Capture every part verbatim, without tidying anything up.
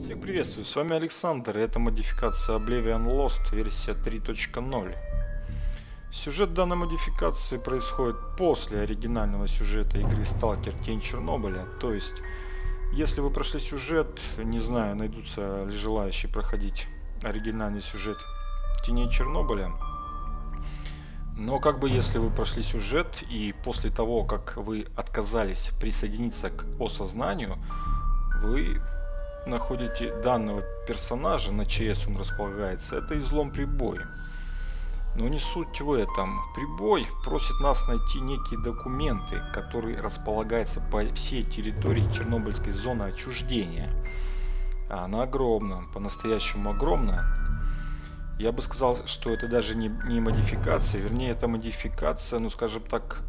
Всех приветствую, с вами Александр, и это модификация Oblivion Lost, версия три точка ноль. Сюжет данной модификации происходит после оригинального сюжета игры Сталкер Тень Чернобыля, то есть, если вы прошли сюжет, не знаю, найдутся ли желающие проходить оригинальный сюжет Теней Чернобыля, но как бы если вы прошли сюжет и после того, как вы отказались присоединиться к осознанию, вы находите данного персонажа, на ЧС он располагается, это излом Прибой. Но не суть в этом. Прибой просит нас найти некие документы, которые располагаются по всей территории Чернобыльской зоны отчуждения. А она огромна, по-настоящему огромна. Я бы сказал, что это даже не, не модификация, вернее это модификация, ну скажем так,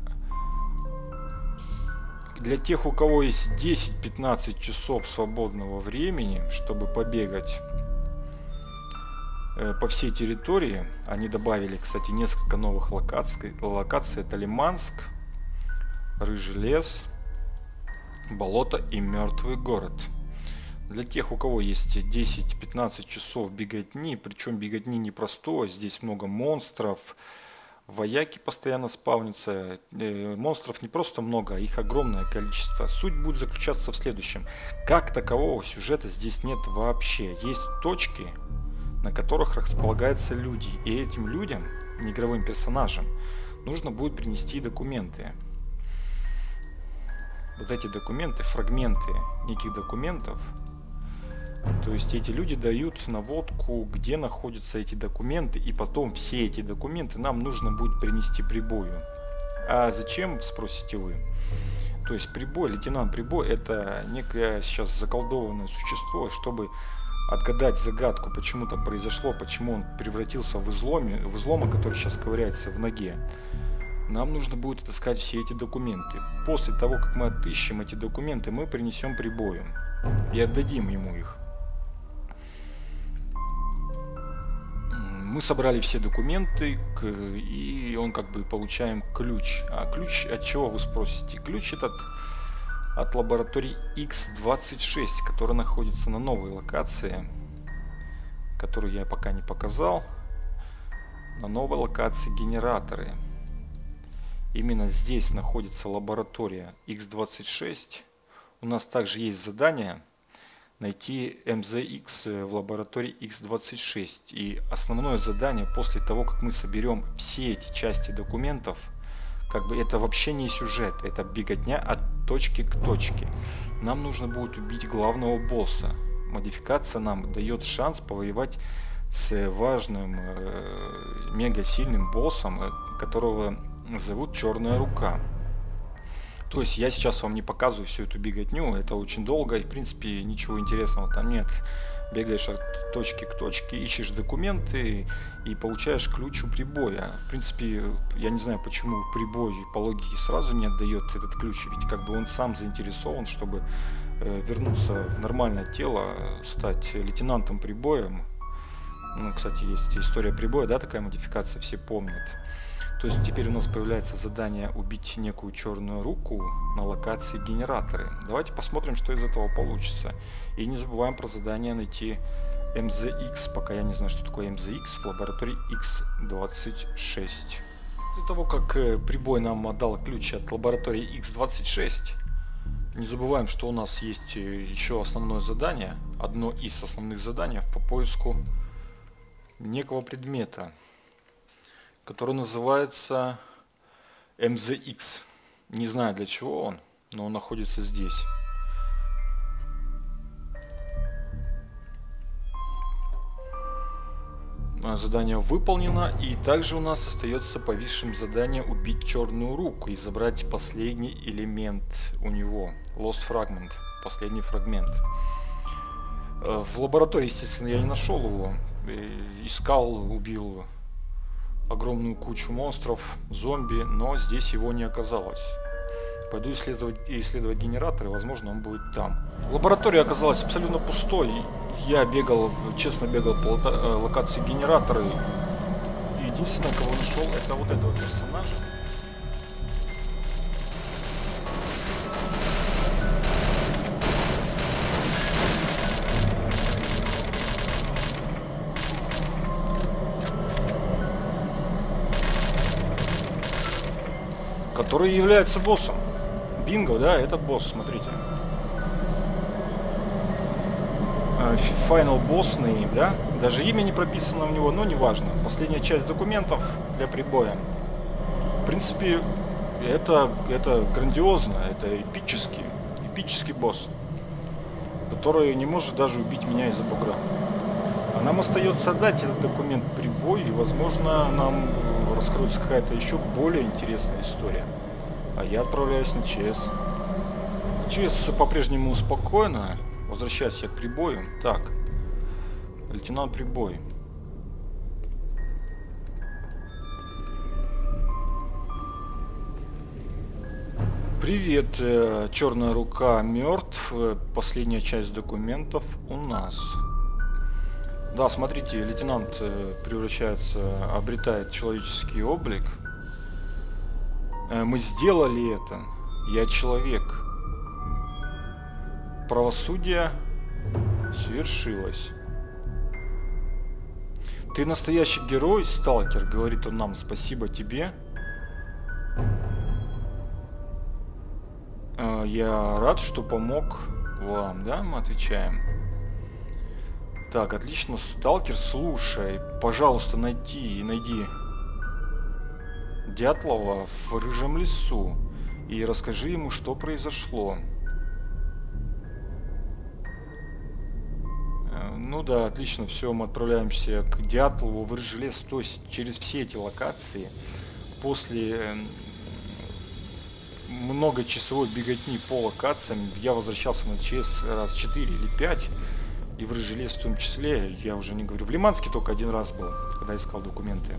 для тех, у кого есть десять-пятнадцать часов свободного времени, чтобы побегать э, по всей территории. Они добавили, кстати, несколько новых локаций. Локаций это Лиманск, Рыжий лес, болото и мертвый город. Для тех, у кого есть десять-пятнадцать часов беготни, причем беготни непростой, здесь много монстров, вояки постоянно спавнятся, э, монстров не просто много, а их огромное количество. Суть будет заключаться в следующем. Как такового сюжета здесь нет вообще. Есть точки, на которых располагаются люди. И этим людям, неигровым персонажам, нужно будет принести документы. Вот эти документы, фрагменты неких документов. То есть эти люди дают наводку, где находятся эти документы, и потом все эти документы нам нужно будет принести Прибою. А зачем, спросите вы? То есть Прибой, лейтенант Прибой, это некое сейчас заколдованное существо, чтобы отгадать загадку, почему так произошло, почему он превратился в изломе, в излома, который сейчас ковыряется в ноге. Нам нужно будет отыскать все эти документы. После того, как мы отыщем эти документы, мы принесем Прибою и отдадим ему их. Мы собрали все документы, и он как бы получаем ключ. А ключ от чего, вы спросите? Ключ этот от лаборатории икс двадцать шесть, которая находится на новой локации, которую я пока не показал. На новой локации генераторы. Именно здесь находится лаборатория икс двадцать шесть. У нас также есть задание найти эм зэ икс в лаборатории икс двадцать шесть. И основное задание после того, как мы соберем все эти части документов, как бы это вообще не сюжет, это беготня от точки к точке. Нам нужно будет убить главного босса. Модификация нам дает шанс повоевать с важным, э, мега сильным боссом, которого зовут Черная Рука. То есть я сейчас вам не показываю всю эту беготню, это очень долго и в принципе ничего интересного там нет. Бегаешь от точки к точке, ищешь документы и получаешь ключ у Прибоя. В принципе, я не знаю, почему Прибой по логике сразу не отдает этот ключ, ведь как бы он сам заинтересован, чтобы э, вернуться в нормальное тело, стать лейтенантом Прибоем. Ну, кстати, есть история Прибоя, да, такая модификация, все помнят. То есть теперь у нас появляется задание убить некую черную руку на локации генераторы. Давайте посмотрим, что из этого получится. И не забываем про задание найти эм зэ икс, пока я не знаю, что такое эм зэ икс, в лаборатории икс двадцать шесть. После того, как Прибой нам отдал ключ от лаборатории икс двадцать шесть, не забываем, что у нас есть еще основное задание, одно из основных заданий по поиску некого предмета, который называется эм зэ икс. Не знаю, для чего он, но он находится здесь. Задание выполнено, и также у нас остается повисшим задание убить Черную Руку и забрать последний элемент у него. Lost Fragment, последний фрагмент. В лаборатории, естественно, я не нашел его. Искал, убил огромную кучу монстров, зомби, но здесь его не оказалось. Пойду исследовать, исследовать генераторы, возможно, он будет там. Лаборатория оказалась абсолютно пустой. Я бегал, честно бегал по локации генератора. И единственное, кого нашел, это вот этого персонажа. который является боссом. Бинго, да, это босс, смотрите. Final Boss Name, да? Даже имя не прописано у него, но неважно. Последняя часть документов для прибоя. В принципе, это, это грандиозно, это эпический, эпический босс, который не может даже убить меня из-за бугра. А нам остается отдать этот документ прибой, и, возможно, нам раскроется какая-то еще более интересная история. А я отправляюсь на ЧС. ЧС по-прежнему спокойно. Возвращаюсь я к прибою. Так, лейтенант Прибой. Привет, э, черная рука мертв. Последняя часть документов у нас. Да, смотрите, лейтенант э, превращается, обретает человеческий облик. Э, мы сделали это. Я человек. Правосудие свершилось. Ты настоящий герой, сталкер, говорит он нам. Спасибо тебе. Я рад, что помог вам, да, мы отвечаем. Так, отлично, сталкер, слушай, пожалуйста, найди, найди Дятлова в Рыжем лесу и расскажи ему, что произошло. Ну да, отлично, все, мы отправляемся к Дятлову в Рыжий лес, то есть через все эти локации. После многочасовой беготни по локациям я возвращался на ЧС раз четыре или пять, и в Рыжий лес в том числе, я уже не говорю, в Лиманске только один раз был, когда искал документы.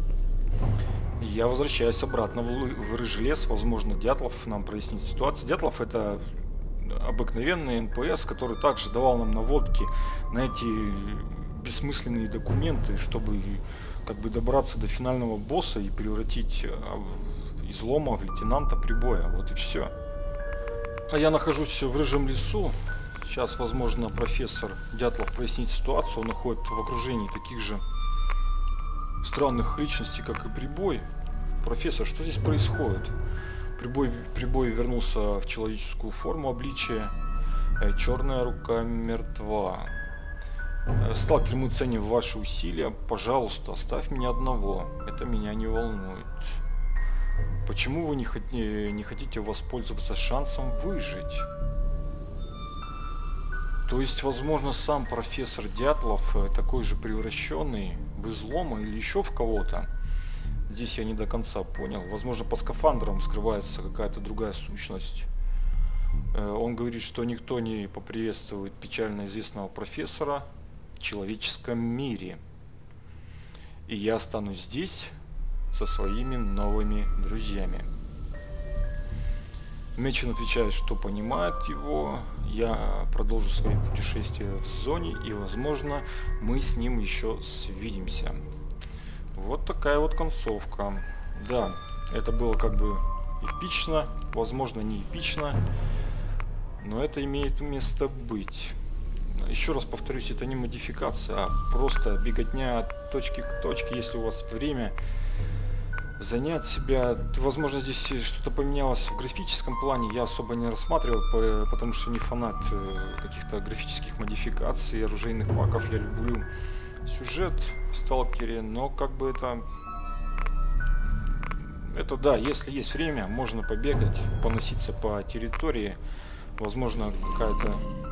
Я возвращаюсь обратно в, в Рыжий лес, возможно, Дятлов нам прояснит ситуацию. Дятлов — это обыкновенный эн пэ эс, который также давал нам наводки на эти бессмысленные документы, чтобы как бы добраться до финального босса и превратить излома в лейтенанта Прибоя. Вот и все. А я нахожусь в Рыжем лесу. Сейчас, возможно, профессор Дятлов прояснит ситуацию. Он находит в окружении таких же странных личностей, как и Прибой. Профессор, что здесь происходит? Прибой, Прибой вернулся в человеческую форму обличия. Черная рука мертва. Сталкер, мы ценим ваши усилия. Пожалуйста, оставь меня одного. Это меня не волнует. Почему вы не, не хотите воспользоваться шансом выжить? То есть, возможно, сам профессор Дятлов такой же превращенный в излома или еще в кого-то. Здесь я не до конца понял. Возможно, по скафандрам скрывается какая-то другая сущность. Он говорит, что никто не поприветствует печально известного профессора в человеческом мире. И я останусь здесь со своими новыми друзьями. Мечин отвечает, что понимает его. Я продолжу свои путешествия в зоне, и, возможно, мы с ним еще свидимся. Вот такая вот концовка. Да, это было как бы эпично, возможно, не эпично, но это имеет место быть. Еще раз повторюсь, это не модификация, а просто беготня от точки к точке. Если у вас время занять себя, возможно, здесь что-то поменялось в графическом плане, я особо не рассматривал, потому что не фанат каких-то графических модификаций, оружейных паков. Я люблю сюжет в Сталкере, но как бы это... Это да, если есть время, можно побегать, поноситься по территории. Возможно, какая-то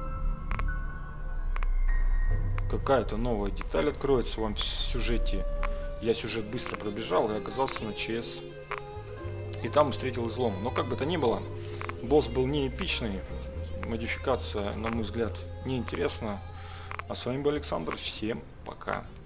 какая-то новая деталь откроется вам в сюжете. Я сюжет быстро пробежал и оказался на ЧС. И там встретил излом. Но как бы то ни было, босс был не эпичный. Модификация, на мой взгляд, неинтересна. А с вами был Александр. Всем пока.